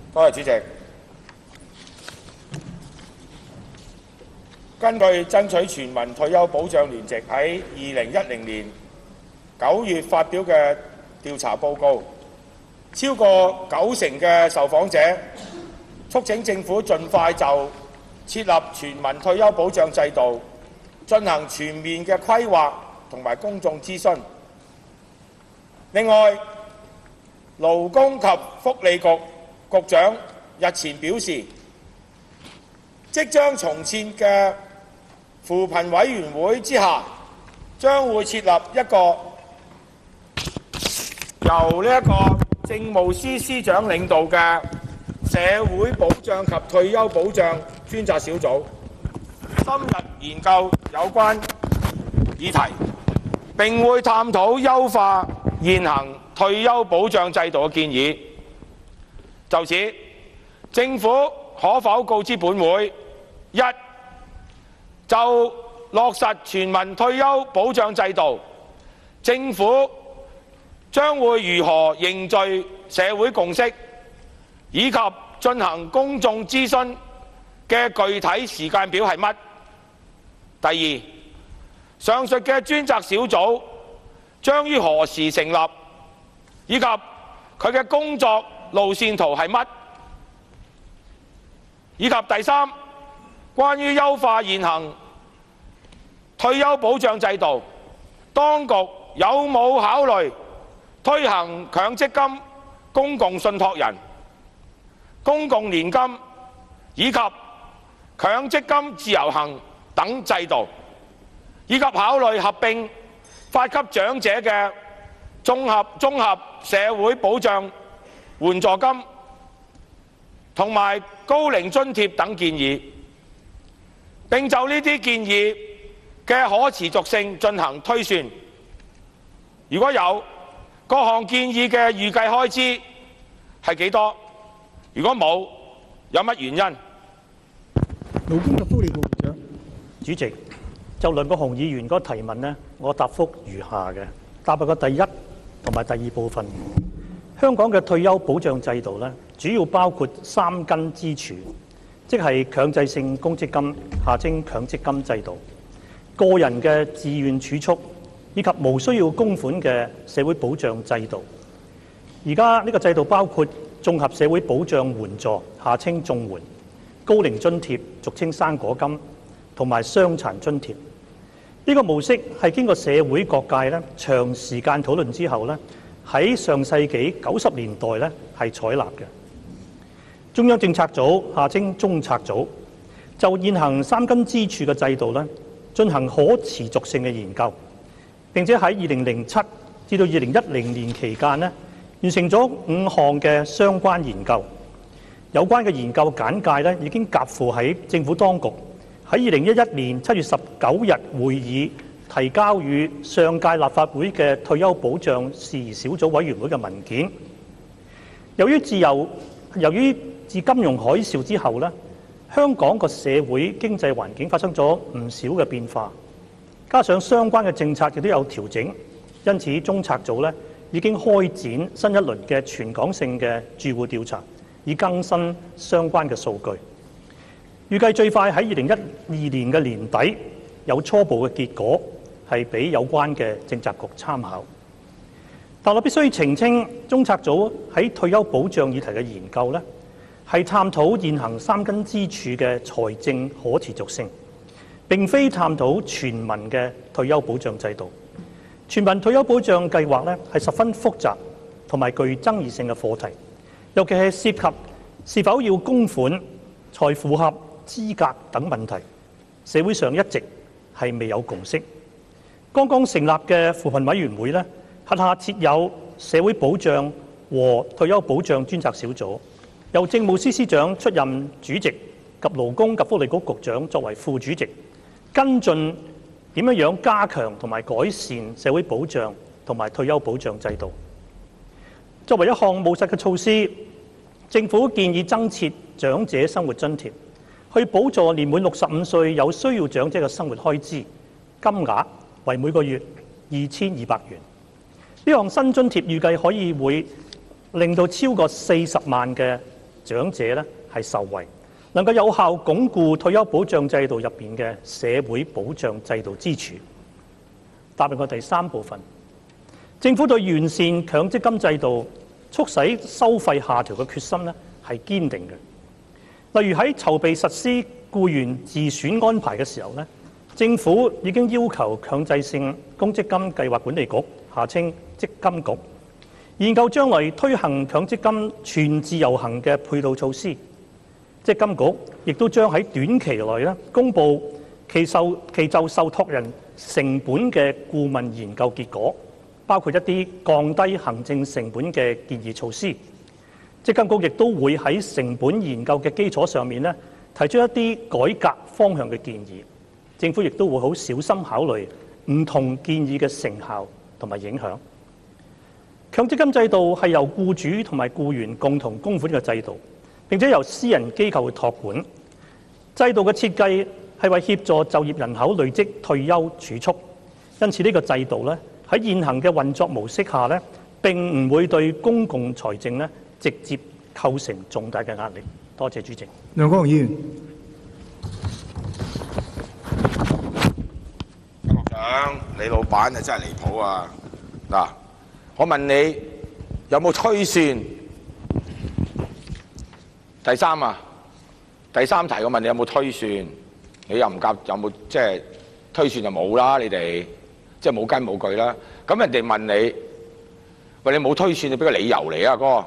多謝主席。根據爭取全民退休保障聯席喺2010年9月發表嘅調查報告，超過90%嘅受訪者促請政府盡快就設立全民退休保障制度進行全面嘅規劃同埋公眾諮詢。另外，勞工及福利局局長日前表示，即將重設嘅扶貧委員會之下，將會設立一個由政務司司長領導嘅社會保障及退休保障專責小組，深入研究有關議題，並會探討優化現行退休保障制度嘅建議。就此，政府可否告知本會：一、就落實全民退休保障制度，政府將會如何凝聚社會共識，以及進行公眾諮詢嘅具體時間表係乜？第二，上述嘅專責小組將於何時成立，以及佢嘅工作路線圖係乜？以及第三，關於優化現行退休保障制度，當局有冇考慮推行強積金公共信託人、公共年金以及強積金自由行等制度，以及考慮合併發給長者嘅綜合社會保障援助金同埋高齡津貼等建議，並就呢啲建議嘅可持續性進行推算。如果有，各項建議嘅預計開支係幾多？如果冇，有乜原因？ 勞工及福利局局長。 主席，就梁國雄議員嗰個提問呢，我答覆如下嘅。答覆嘅第一同埋第二部分，香港嘅退休保障制度呢，主要包括三根支柱，即係強制性公積金（下稱強積金制度）、個人嘅自願儲蓄，以及無需要供款嘅社會保障制度。而家呢個制度包括綜合社會保障援助（下稱綜援）、高齡津貼（俗稱生果金）同埋傷殘津貼。呢個模式係經過社會各界長時間討論之後喺上世紀90年代係採納嘅。中央政策組（下稱中策組）就現行三根支柱嘅制度進行可持續性嘅研究，並且喺2007至到2010年期間完成咗5項嘅相關研究。有關嘅研究簡介已經夾附喺政府當局喺2011年7月19日會議提交予上屆立法會嘅退休保障事宜小組委員會嘅文件。由於自金融海嘯之後香港個社會經濟環境發生咗唔少嘅變化，加上相關嘅政策亦都有調整，因此中策組已經開展新一輪嘅全港性嘅住戶調查，以更新相關嘅數據。預計最快喺2012年嘅年底有初步嘅結果，係俾有關嘅政策局參考。但我必須澄清，中策組喺退休保障議題嘅研究係探討現行三根支柱嘅財政可持續性，並非探討全民嘅退休保障制度。全民退休保障計劃係十分複雜同埋具爭議性嘅課題，尤其係涉及是否要供款、才符合資格等問題，社會上一直係未有共識。剛剛成立嘅扶貧委員會轄下設有社會保障和退休保障專責小組，由政務司司長出任主席及勞工及福利局局長作為副主席，跟進點樣加強同埋改善社會保障同埋退休保障制度。作為一項務實嘅措施，政府建議增設長者生活津貼，去補助年滿65歲有需要長者嘅生活開支，金額為每個月2200元。呢項新津貼預計會令到超過40萬嘅長者咧係受惠，能夠有效鞏固退休保障制度入邊嘅社會保障制度支柱。答應個第三部分，政府對完善強積金制度、促使收費下調嘅決心咧係堅定嘅。例如喺籌備實施僱員自選安排嘅時候咧，政府已經要求強制性公積金計劃管理局下稱積金局研究將來推行強積金全自由行嘅配套措施。積金局亦都將喺短期內咧公佈其就受託人成本嘅顧問研究結果，包括一啲降低行政成本嘅建議措施。積金局亦都會喺成本研究嘅基礎上面咧提出一啲改革方向嘅建議。政府亦都會好小心考慮唔同建議嘅成效同埋影響。強積金制度係由僱主同埋僱員共同供款嘅制度，並且由私人機構去託管。制度嘅設計係為協助就業人口累積退休儲蓄，因此呢個制度咧喺現行嘅運作模式下咧，並唔會對公共財政咧直接構成重大嘅壓力。多謝主席。 梁國雄議員。 局長，你老闆啊真係離譜啊！嗱，我問你有冇推算？第三題我問你有冇推算？你又唔夾，有冇即係推算就冇啦？你哋即係冇根冇據啦。咁人哋問你，喂，你冇推算，你俾個理由嚟啊，哥。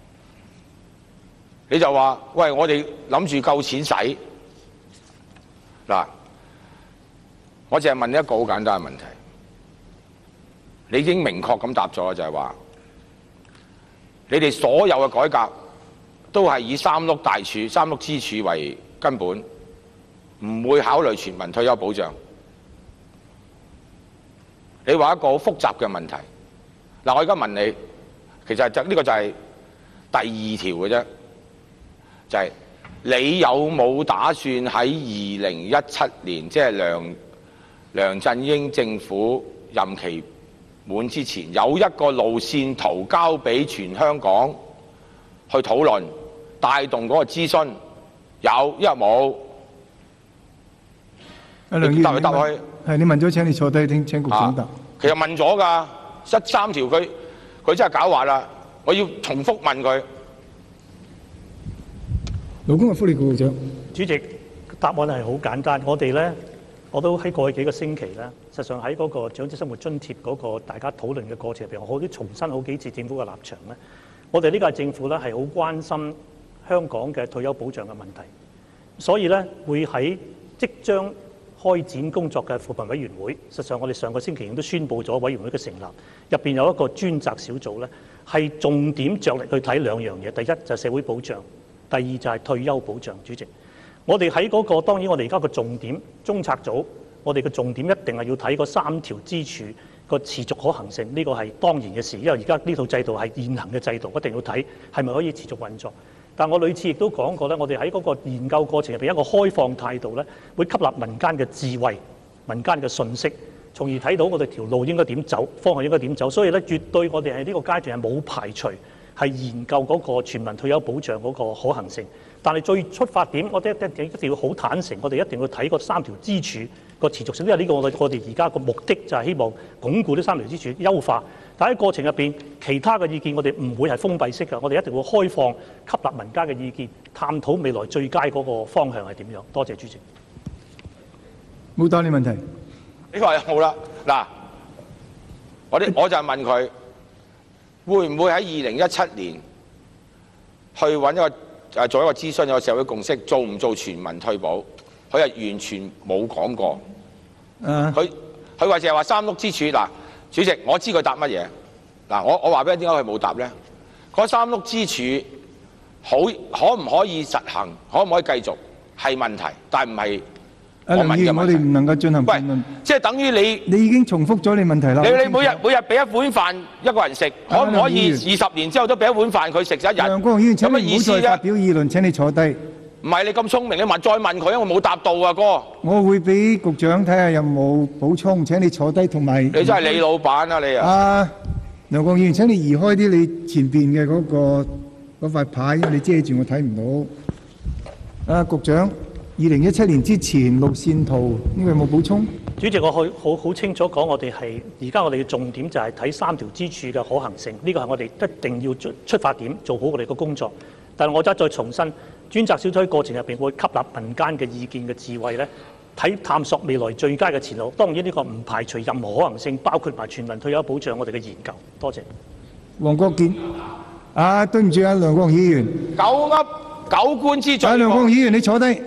你就話，喂，我哋諗住夠錢使。嗱，我淨係問一個好簡單嘅問題。你已經明確咁答咗，就係話，你哋所有嘅改革都係以三碌支柱為根本，唔會考慮全民退休保障。你話一個好複雜嘅問題。嗱，我而家問你，其實呢個就係第二條嘅啫，就係你有冇打算喺2017年，即係梁振英政府任期滿之前，有一個路線圖交俾全香港去討論，帶動嗰個諮詢？有，因為冇。 梁議員， 答佢。 係你問咗，請你坐低聽，請局長答。 其實問咗㗎，13條佢真係狡猾啦！我要重複問佢。 勞工及福利局局長。 主席，答案係好簡單。我都喺過去幾個星期咧，實際上喺嗰個長者生活津貼嗰個大家討論嘅過程入邊，我都重申好幾次政府嘅立場咧。我哋呢屆政府咧係好關心香港嘅退休保障嘅問題，所以咧會喺即將開展工作嘅扶貧委員會，實際上我哋上個星期已經都宣布咗委員會嘅成立，入邊有一個專責小組咧，係重點着力去睇兩樣嘢。第一就係社會保障，第二就係退休保障。主席，我哋喺嗰個當然我哋而家個重點中策組，我哋嘅重點一定係要睇嗰3條支柱個持續可行性，呢個係當然嘅事，因為而家呢套制度係現行嘅制度，一定要睇係咪可以持續運作。但我屢次亦都講過咧，我哋喺嗰個研究過程入邊一個開放態度咧，會吸納民間嘅智慧、民間嘅信息，從而睇到我哋條路應該點走，方向應該點走。所以咧，絕對我哋喺呢個階段係冇排除係研究嗰個全民退休保障嗰個可行性。但係最出發點，我哋一定要好坦誠，我哋一定要睇嗰3條支柱個持續性，因為呢個我哋而家個目的就係希望鞏固呢3條支柱，優化。但喺過程入邊，其他嘅意見我哋唔會係封閉式嘅，我哋一定會開放吸納民間嘅意見，探討未來最佳嗰個方向係點樣。多謝主席。 冇答你問題。 呢個係好啦，嗱，我就係問佢，會唔會喺2017年去揾做一個諮詢，有個社會共識，做唔做全民退保？佢係完全冇講過。佢話淨係話3碌支柱。嗱，主席，我知佢答乜嘢。嗱，我話俾你點解佢冇答咧？嗰3碌支柱可唔可以實行，可唔可以繼續係問題，但唔係我問嘅問題。 我哋唔能夠進行辯論。 喂，即係等於你已經重複咗你問題啦。 你每日俾一碗飯一個人食，可唔可以20年之後都俾一碗飯佢食一日？ 梁國雄議員，請你唔好再發表議論，請你坐低。 唔係你咁聰明，你再問佢，因為我冇答到啊，哥。 我會俾局長睇下有冇補充，請你坐低同埋。 你真係你老闆啊，你啊！ 梁國雄議員，請你移開啲你前邊嘅嗰個嗰塊牌，因為你遮住我睇唔到。啊，局長，2017年之前路線圖呢個有冇補充？ 主席，我好清楚講，我哋而家我哋嘅重點就係睇3條支柱嘅可行性，呢個係我哋一定要出發點，做好我哋嘅工作。但係我再重申，專責小組喺過程入邊會吸納民間嘅意見嘅智慧咧，探索未來最佳嘅前路。當然呢個唔排除任何可能性，包括埋全民退休保障我哋嘅研究。多謝。 黃國健，對唔住啊，梁國雄議員。 九噏九官之罪。 梁國雄議員，你坐低。